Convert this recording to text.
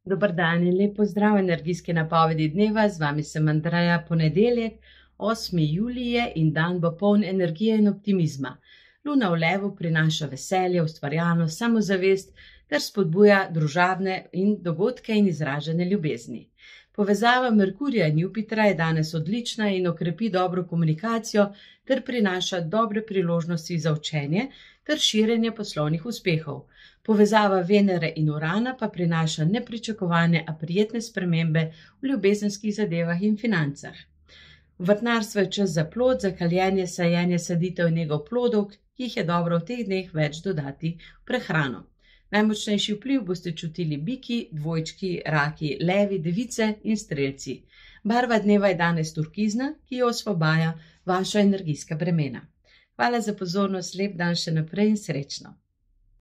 Dober dan in lep pozdrav energijske napovedi dneva, z vami sem Andreja, ponedeljek, 8. julije in dan bo poln energije in optimizma. Luna v levu prinaša veselje, ustvarjalnost, samozavest ter spodbuja družabne in dogodke in izražene ljubezni. Povezava Merkurja in Jupitra je danes odlična in okrepi dobro komunikacijo ter prinaša dobre priložnosti za učenje ter širjenje poslovnih uspehov. Povezava Venere in Urana pa prinaša nepričakovane, a prijetne spremembe v ljubezenskih zadevah in financah. V vrtnarstvu je čas za plod, za kaljenje, sajenje, saditev in nego plodov, ki jih je dobro v teh dneh več dodati v prehrano. Najmočnejši vpliv boste čutili biki, dvojčki, raki, levi, device in strelci. Barva dneva je danes turkizna, ki jo osvobaja vaša energijska bremena. Hvala za pozornost, lep dan še naprej in srečno.